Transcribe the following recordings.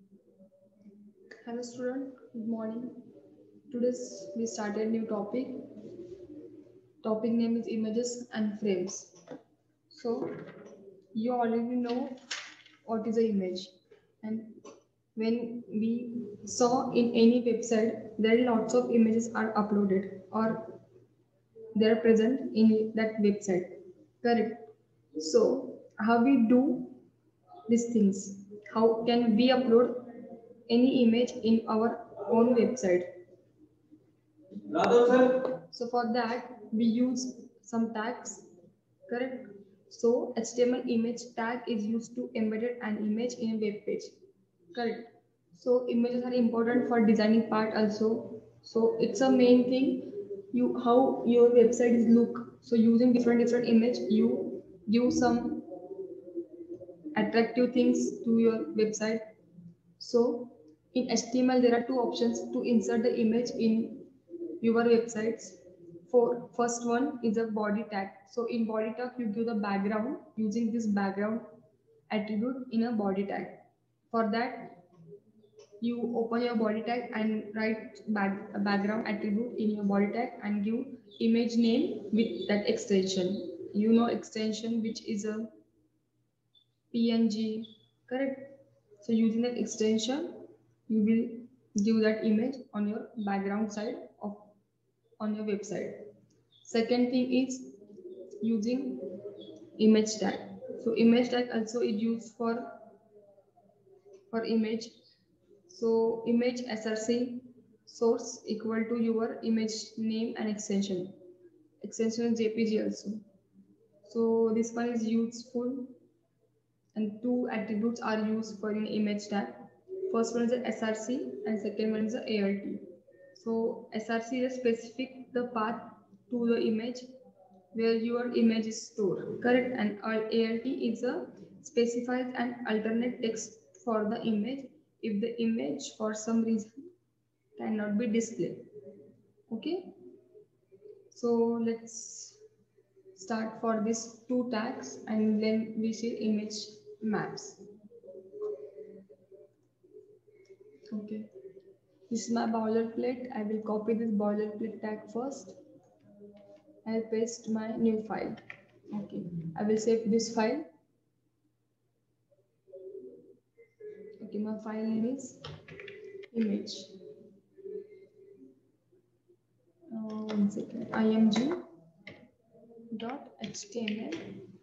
Hello student, good morning. Today we started new topic. Topic name is images and frames. So you already know what is an image, and when we saw in any website there are lots of images are uploaded or they are present in that website. Correct. So how we do these things? How can we upload any image in our own website? So for that we use some tags, correct? So HTML image tag is used to embed an image in a web page, correct? So images are important for designing part also. So it's a main thing. You how your website is look. So using different image, you give some attractive things to your website. So in HTML, there are two options to insert the image in your websites. For first one is a body tag. So in body tag, you give the background using this background attribute in a body tag. For that, you open your body tag and write background attribute in your body tag and give image name with that extension. You know extension which is a PNG, correct? So using that extension, you will give that image on your background side of on your website. Second thing is using image tag. So image tag also is used for image. So image src source equal to your image name and extension. Extension is JPG also. So this one is useful and two attributes are used for an image tag. First one is the SRC and second one is the ALT. So SRC is specific the path to the image where your image is stored, correct? And ALT is a specifies an alternate text for the image if the image for some reason cannot be displayed. Okay, so let's start for these two tags and then we see image maps. Okay, this is my boilerplate. I will copy this boilerplate tag first. I'll paste my new file. Okay, I will save this file. Okay, my file name is image. One second. img.html.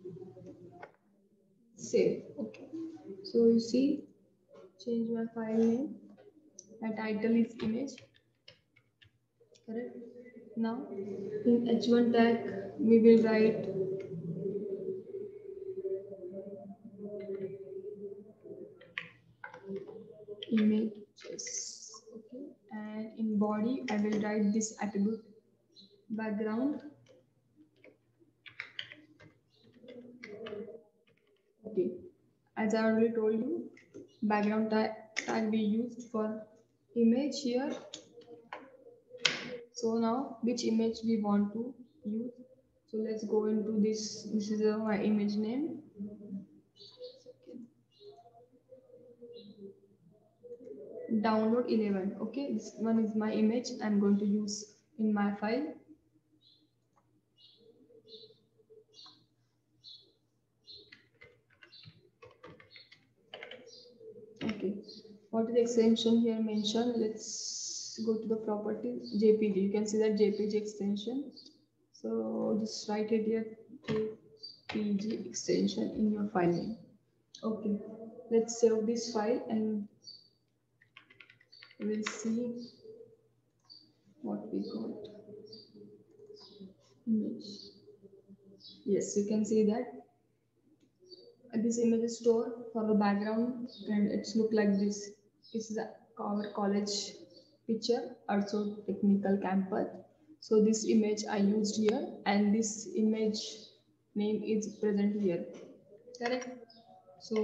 Save. Okay. So you see, change my file name. My title is image. Correct. Now in h1 tag we will write images. Okay, and in body I will write this attribute background. Okay, as I already told you, background tag we used for image here. So now which image we want to use? So let's go into this. This is my image name. Download 11. Okay, this one is my image I'm going to use in my file. Okay, what is the extension here mentioned? Let's go to the properties. JPG. You can see that JPG extension. So just write it here, JPG extension in your file name. Okay, let's save this file and we'll see what we got. Image. Yes, you can see that this image is stored for the background and it's look like this. This is our college picture, also technical campus. So this image I used here and this image name is present here, correct? So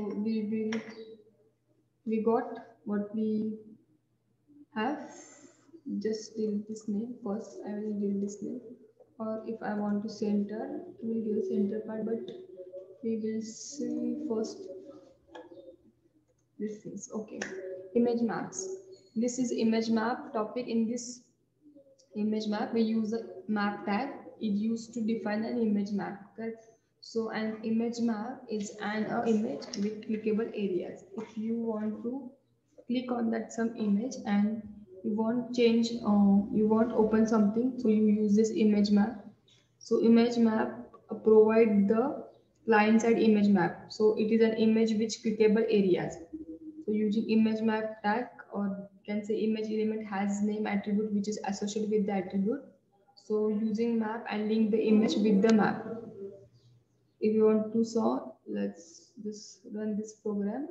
we got what we have. Just delete this name first. I will delete this name, or if I want to center, we will give center part, but we will see first these things. Okay, Image maps. This is image map topic. In this image map, we use a map tag. It used to define an image map. Correct? So an image map is an image with clickable areas. If you want to click on that some image and you want change, you want open something, so you use this image map. So image map provide the client side image map. So it is an image with clickable areas. So using image map tag, or can say image element has name attribute which is associated with the attribute. So using map and link the image with the map. If you want to saw, let's just run this program.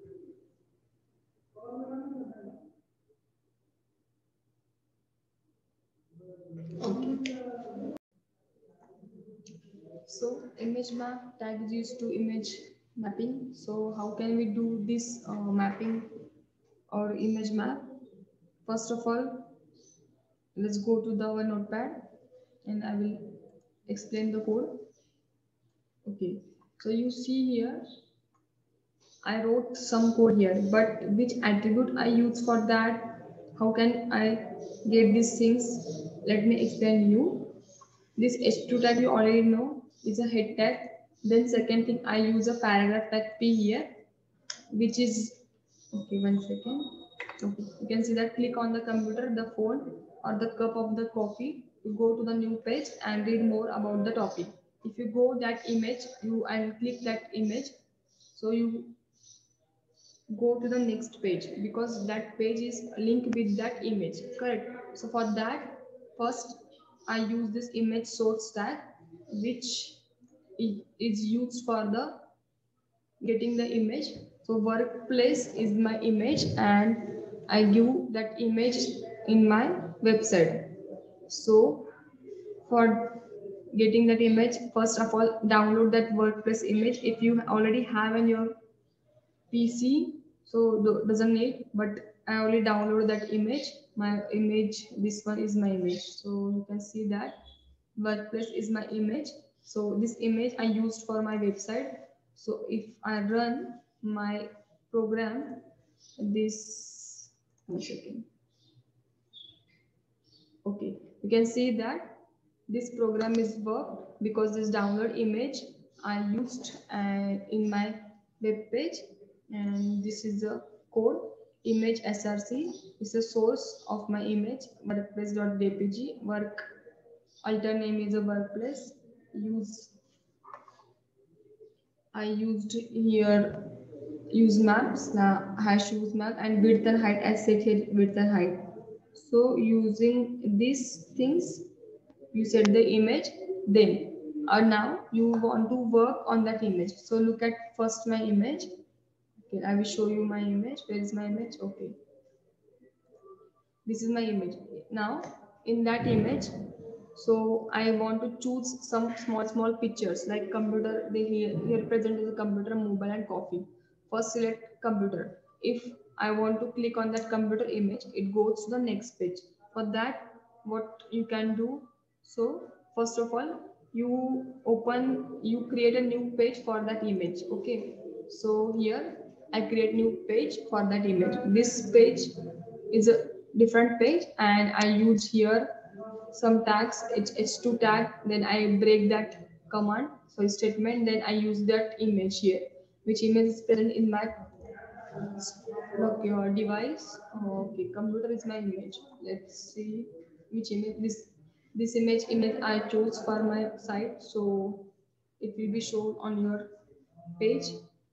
Okay. So image map tag is used to image mapping. So how can we do this mapping or image map? First of all, let's go to our notepad and I will explain the code. Okay, so you see here, I wrote some code here, but which attribute I use for that? How can I get these things? Let me explain you. This H2 tag you already know is a head tag. Then second thing, I use a paragraph tag P here, which is, okay, 1 second. Okay, you can see that click on the computer, the phone or the cup of the coffee to go to the new page and read more about the topic. If you go that image, you and click that image, so you go to the next page because that page is linked with that image, correct? So for that, first I use this image source tag, which is used for the getting the image. So workplace is my image and I give that image in my website. So for getting that image, first of all download that workplace image. If you already have in your PC, so doesn't need, but I only download that image. My image, this one is my image. So you can see that workplace is my image. So this image I used for my website. So if I run my program, this, 1 second. Okay, you can see that this program is worked because this download image I used in my web page, and this is the code. Image src is the source of my image. Workplace.jpg, work alter name is a workplace. I used here use maps, hash use map, and width and height as set here, width and height. So using these things, you set the image, then now you want to work on that image. So look at first my image. Okay, I will show you my image. Where is my image? Okay, this is my image. Now in that image, so I want to choose some small pictures like computer. They here present is a computer, mobile, and coffee. First select computer. If I want to click on that computer image, it goes to the next page. For that, what you can do, so first of all, you create a new page for that image. Okay, so here I create new page for that image. This page is a different page and I use here some tags. It's h2 tag, then I break that command, so statement, then I use that image here, which image is present in my your device. Okay, computer is my image. Let's see which image. This image I chose for my site, so it will be shown on your page.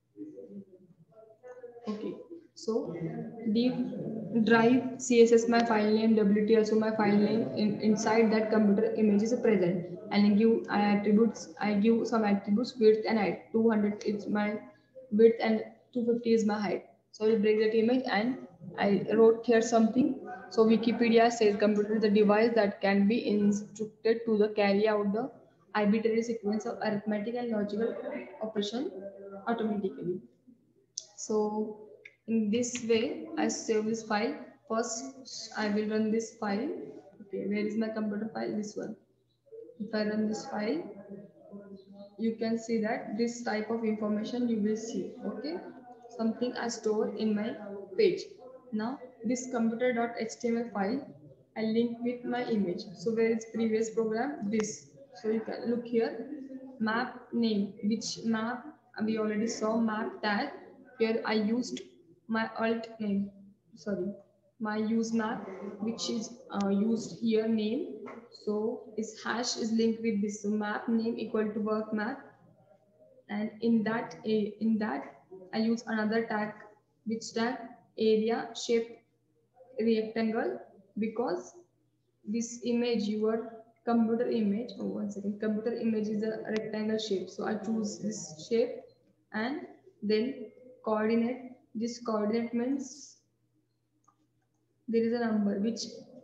Okay, so div drive css my file name, wt also my file name. Inside that computer image is present, and I give some attributes, width and height. 200 is my width and 250 is my height. So I break that image and I wrote here something. So Wikipedia says computer is a device that can be instructed to the carry out the arbitrary sequence of arithmetic and logical operation automatically. So in this way, I save this file. First, I will run this file. Okay, where is my computer file? This one. If I run this file, you can see that this type of information you will see. Okay, something I store in my page. Now this computer.html file I link with my image. So where is previous program? This. So you can look here. Map name. Which map? We already saw map tag. Here I used my alt name. Sorry, my use map, which is used here name. So this hash is linked with this. So map name equal to work map, and in that I use another tag. Which tag? Area shape rectangle, because this image, your computer image, oh one second, computer image is a rectangle shape, so I choose this shape. And then coordinate. This coordinate means there is a number which,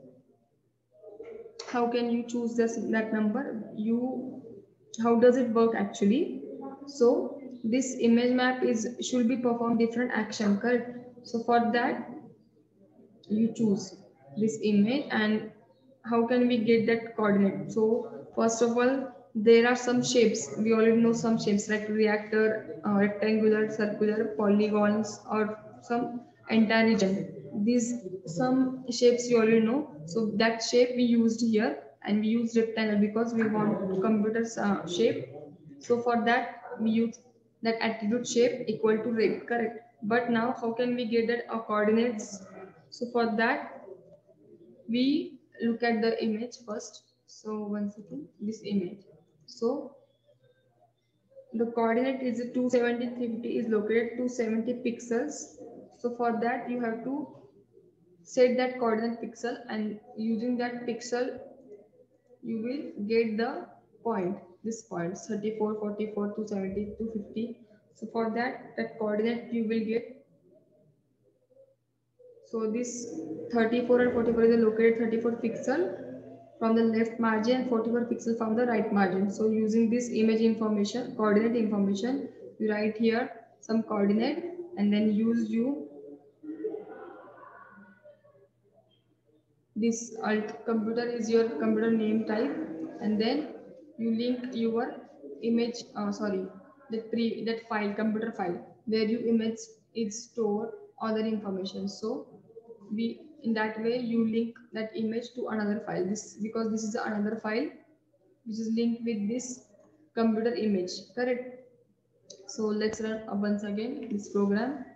how can you choose that number? You, how does it work actually? So this image map is should be perform different action, correct? So for that you choose this image. And how can we get that coordinate? So first of all, there are some shapes, we already know some shapes like reactor, rectangular, circular, polygons, or some entire region. These some shapes you already know. So that shape we used here, and we use rectangle because we want computer's shape. So for that we use that attribute shape equal to rect, correct? But now how can we get that coordinates? So for that we look at the image first. So one second, this image. So the coordinate is 270, 350 is located 270 pixels. So for that you have to set that coordinate pixel, and using that pixel you will get the point, this point 34, 44, 270, 250. So for that coordinate you will get. So this 34 and 44 is located 34 pixel from the left margin and 44 pixel from the right margin. So using this image information, coordinate information, you write here some coordinate, and then use you this alt computer is your computer name type, and then you link your image, sorry, that file, computer file where you image is store other information. So we, in that way you link that image to another file, this because this is another file which is linked with this computer image, correct? So let's run once again this program.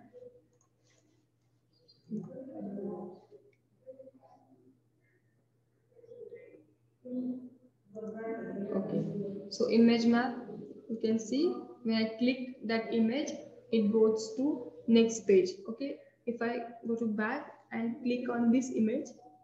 Okay, so image map, you can see when I click that image, it goes to next page. Okay, if I go to back and click on this image,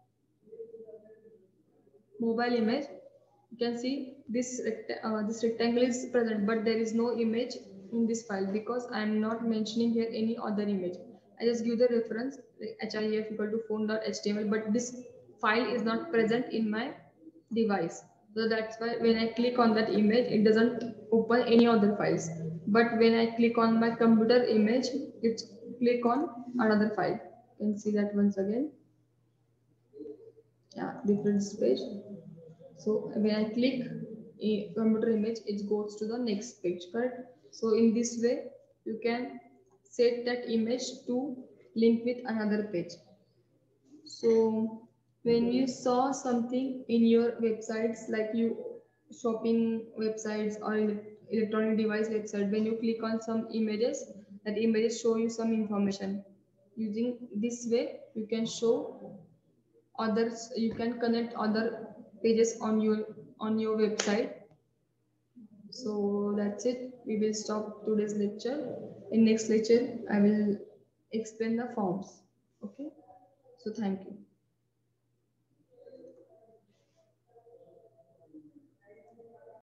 mobile image, you can see this this rectangle is present, but there is no image in this file because I am not mentioning here any other image. I just give the reference like href equal to phone.html, but this file is not present in my device. So that's why when I click on that image, it doesn't open any other files. But when I click on my computer image, it click on another file. You can see that once again. Yeah, different page. So when I click a computer image, it goes to the next page, correct? So in this way, you can set that image to link with another page. So when you saw something in your websites, like you shopping websites or electronic device website, when you click on some images, that images show you some information. Using this way, you can show others, you can connect other pages on your website. So that's it, we will stop today's lecture. In next lecture I will explain the forms. Okay, so thank you.